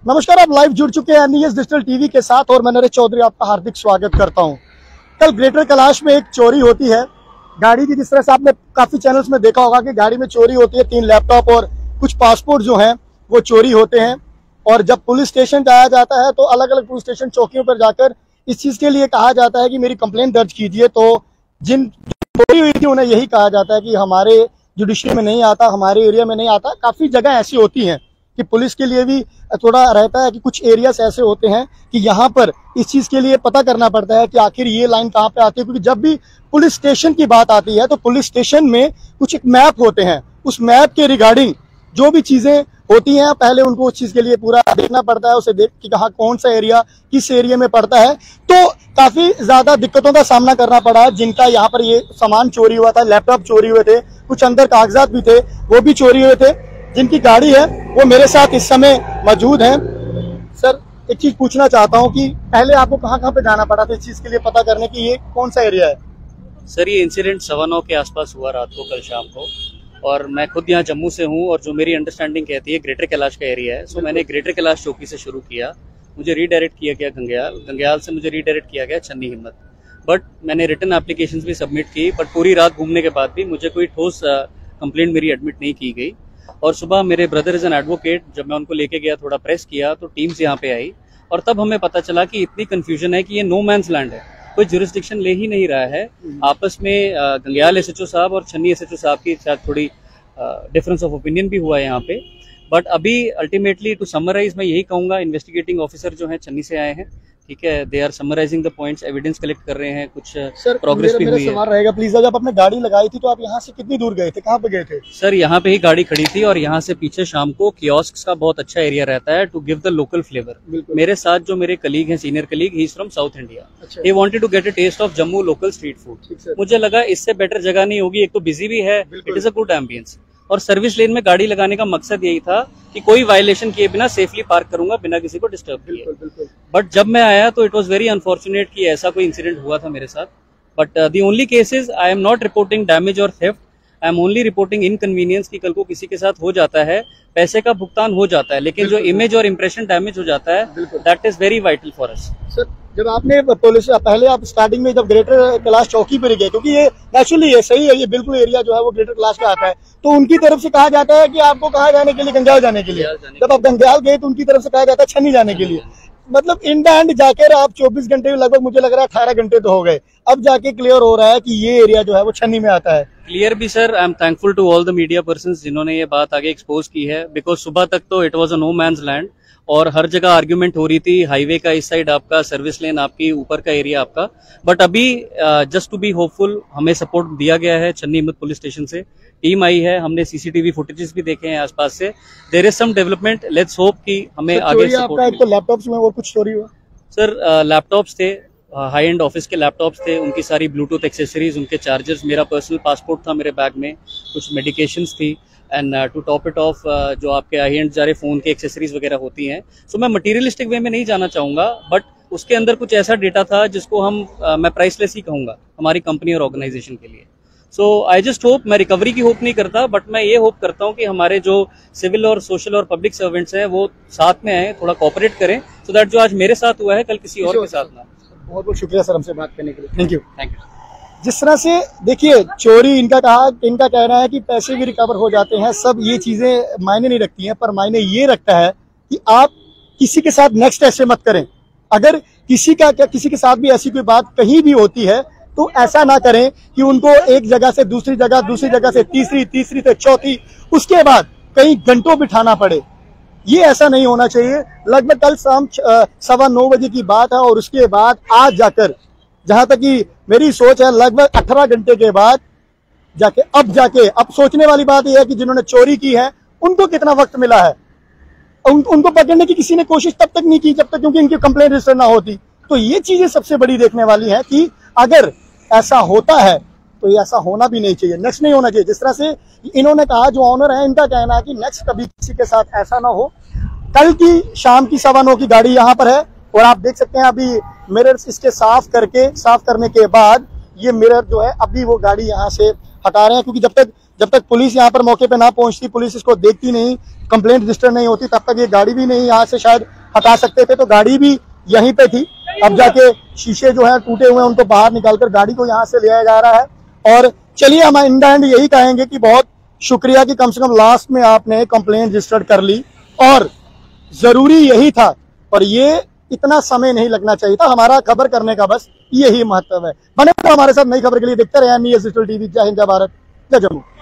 नमस्कार, आप लाइव जुड़ चुके हैं एनईएस डिजिटल टीवी के साथ और मैं नरेश चौधरी आपका हार्दिक स्वागत करता हूं। कल ग्रेटर कैलाश में एक चोरी होती है गाड़ी की। जिस तरह से आपने काफी चैनल्स में देखा होगा कि गाड़ी में चोरी होती है, 3 लैपटॉप और कुछ पासपोर्ट जो हैं वो चोरी होते हैं। और जब पुलिस स्टेशन जाया जाता है तो अलग अलग पुलिस स्टेशन चौकियों पर जाकर इस चीज के लिए कहा जाता है कि मेरी कंप्लेंट दर्ज कीजिए। तो जिन चोरी हुई थी उन्हें यही कहा जाता है कि हमारे जुडिशरी में नहीं आता, हमारे एरिया में नहीं आता। काफी जगह ऐसी होती हैं कि पुलिस के लिए भी थोड़ा रहता है कि कुछ एरियाज ऐसे होते हैं कि यहाँ पर इस चीज के लिए पता करना पड़ता है कि आखिर ये लाइन कहाँ पे आती है। क्योंकि जब भी पुलिस स्टेशन की बात आती है तो पुलिस स्टेशन में कुछ एक मैप होते हैं, उस मैप के रिगार्डिंग जो भी चीजें होती हैं पहले उनको उस चीज के लिए पूरा देखना पड़ता है, उसे देख कि कहाँ कौन सा एरिया किस एरिया में पड़ता है। तो काफी ज्यादा दिक्कतों का सामना करना पड़ा। जिनका यहाँ पर ये सामान चोरी हुआ था, लैपटॉप चोरी हुए थे, कुछ अंदर कागजात भी थे वो भी चोरी हुए थे। जिनकी गाड़ी है वो मेरे साथ इस समय मौजूद हैं। सर, एक चीज पूछना चाहता हूं कि पहले आपको कहां पे जाना पड़ा था इस चीज के लिए पता करने की ये कौन सा एरिया है? सर, ये इंसिडेंट 9:15 के आसपास हुआ रात को, कल शाम को। और मैं खुद यहाँ जम्मू से हूँ और जो मेरी अंडरस्टैंडिंग कहती है ग्रेटर कैलाश का एरिया है। सो मैंने ग्रेटर कैलाश चौकी से शुरू किया, मुझे रीडायरेक्ट किया गया गंग्याल से मुझे रीडायरेक्ट किया गया चन्नी हिम्मत। बट मैंने रिटन एप्लीकेशंस भी सबमिट की, बट पूरी रात घूमने के बाद भी मुझे कोई ठोस कंप्लेंट मेरी एडमिट नहीं की गई। और सुबह मेरे ब्रदर इज एन एडवोकेट, जब मैं उनको लेके गया, थोड़ा प्रेस किया तो टीम्स यहाँ पे आई और तब हमें पता चला कि इतनी कंफ्यूजन है कि ये नो मैंस लैंड है, कोई जुरिस्डिक्शन ले ही नहीं रहा है। आपस में गंग्याल एसएचओ साहब और छन्नी एसएचओ साहब की शायद थोड़ी डिफरेंस ऑफ ओपिनियन भी हुआ है यहाँ पे। बट अभी अल्टीमेटली टू समराइज मैं यही कहूंगा, इन्वेस्टिगेटिंग ऑफिसर जो है छन्नी से आए हैं, ठीक है, they are summarising the points, evidence collect कर रहे हैं, कुछ प्रोग्रेस भी हुई है। सवाल रहेगा प्लीज, जब आपने गाड़ी लगाई थी तो आप यहाँ से कितनी दूर गए थे, कहाँ पे गए थे? सर, यहाँ पे ही गाड़ी खड़ी थी और यहाँ से पीछे शाम को कियोस्क का बहुत अच्छा एरिया रहता है to give the local flavour. मेरे साथ जो मेरे कलीग हैं, senior colleague, he is from South India, he wanted to get a taste of Jammu local street food. मुझे लगा इससे बेटर जगह नहीं होगी, एक तो बिजी भी है, it is a good ambience. और सर्विस लेन में गाड़ी लगाने का मकसद यही था कि कोई वायलेशन किए बिना सेफली पार्क करूंगा, बिना किसी को डिस्टर्ब किए। बट जब मैं आया तो इट वाज वेरी अनफॉर्चुनेट कि ऐसा कोई इंसिडेंट हुआ था मेरे साथ। But the only cases, I am not reporting damage और theft, I am only reporting inconvenience कि कल को किसी के साथ हो जाता है, पैसे का भुगतान हो जाता है, लेकिन जो इमेज और इंप्रेशन डैमेज हो जाता है, that is very vital for us. Sir, जब आपने पुलिस पहले आप स्टार्टिंग में जब ग्रेटर कैलाश चौकी पर गए, क्योंकि ये नेचुरली ये सही है, ये बिल्कुल एरिया जो है वो ग्रेटर कैलाश का आता है, तो उनकी तरफ से कहा जाता है कि आपको कहाँ जाने के लिए? गंग्याल जाने के लिए। जब आप गंग्याल गए तो उनकी तरफ से कहा जाता है छन्नी जाने के लिए। मतलब इन द एंड जाकर आप 24 घंटे लगभग, मुझे लग रहा है 18 घंटे तो हो गए, अब जाके क्लियर हो रहा है कि ये एरिया जो है वो छन्नी में आता है। क्लियर भी sir, I am thankful to all the media persons जिन्होंने ये बात आगे एक्सपोज की है, बिकॉज सुबह तक तो it was a no man's land और हर जगह आर्ग्यूमेंट हो रही थी, हाईवे का इस साइड आपका, सर्विस लेन आपकी, ऊपर का एरिया आपका। बट अभी जस्ट टू बी होपफुल हमें सपोर्ट दिया गया है छन्नी हिम्मत पुलिस स्टेशन से, टीम आई है, हमने सीसीटीवी फुटेजेस भी देखे हैं आसपास से। There is some development, let's hope कि हमें आगे सपोर्ट। एक तो लैपटॉप्स में और कुछ चोरी हुआ? सर, लैपटॉप्स थे, हाई एंड ऑफिस के लैपटॉप्स थे, उनकी सारी ब्लूटूथ एक्सेसरीज, उनके चार्जर्स, मेरा पर्सनल पासपोर्ट था मेरे बैग में, कुछ मेडिकेशंस थी, and to top it off जो आपके हाई एंड सारे फोन के एक्सेसरीज वगैरह होती हैं। सो मैं मटेरियलिस्टिक वे में नहीं जाना चाहूंगा, बट उसके अंदर कुछ ऐसा डेटा था जिसको हम मैं प्राइसलेस ही कहूंगा हमारी कंपनी और ऑर्गेनाइजेशन के लिए। सो आई जस्ट होप, मैं रिकवरी की होप नहीं करता, बट मैं ये होप करता हूँ कि हमारे जो सिविल और सोशल और पब्लिक सर्वेंट्स हैं वो साथ में आए, थोड़ा कोऑपरेट करें, सो दैट जो आज मेरे साथ हुआ है कल किसी और के साथ ना। बहुत बहुत शुक्रिया सर हमसे बात करने के लिए, थैंक यू। Thank you. जिस तरह से देखिए चोरी, इनका कहना है कि पैसे भी रिकवर हो जाते हैं, सब ये चीजें मायने नहीं रखती हैं, पर मायने ये रखता है कि आप किसी के साथ नेक्स्ट ऐसे मत करें। अगर किसी के साथ भी ऐसी कोई बात कहीं भी होती है तो ऐसा ना करें कि उनको एक जगह से दूसरी जगह से तीसरी से चौथी, उसके बाद कई घंटों बिठाना पड़े। ये ऐसा नहीं होना चाहिए। लगभग कल शाम 9:15 बजे की बात है और उसके बाद आज जाकर, जहां तक कि मेरी सोच है, लगभग 18 घंटे के बाद अब सोचने वाली बात यह है कि जिन्होंने चोरी की है उनको कितना वक्त मिला है। उनको पकड़ने की किसी ने कोशिश तब तक नहीं की जब तक क्योंकि इनकी कंप्लेंट रजिस्टर ना होती। तो ये चीजें सबसे बड़ी देखने वाली है कि अगर ऐसा होता है तो ये ऐसा होना भी नहीं चाहिए, नेक्स्ट नहीं होना चाहिए। जिस तरह से इन्होंने कहा, जो ऑनर है, इनका कहना है कि नेक्स्ट कभी किसी के साथ ऐसा ना हो। कल की शाम की 9:15 की गाड़ी यहाँ पर है और आप देख सकते हैं अभी मिरर्स इसके साफ करने के बाद ये मिरर जो है अभी वो गाड़ी यहाँ से हटा रहे हैं, क्योंकि जब तक पुलिस यहाँ पर मौके पे ना पहुंचती, पुलिस इसको देखती नहीं, कंप्लेंट रजिस्टर नहीं होती, तब तक ये गाड़ी भी नहीं यहाँ से शायद हटा सकते थे, तो गाड़ी भी यहीं पे थी। अब जाके शीशे जो है टूटे हुए हैं उनको बाहर निकालकर गाड़ी को यहाँ से ले आया जा रहा है। और चलिए हम इन द एंड यही कहेंगे कि बहुत शुक्रिया कि कम से कम लास्ट में आपने कंप्लेंट रजिस्टर्ड कर ली, और जरूरी यही था, और ये इतना समय नहीं लगना चाहिए था। हमारा खबर करने का बस यही महत्व है। बने तो हमारे साथ नई खबर के लिए देखते रहे न्यूज़ डिजिटल टीवी। जय हिंद, जय भारत, जय जम्मू।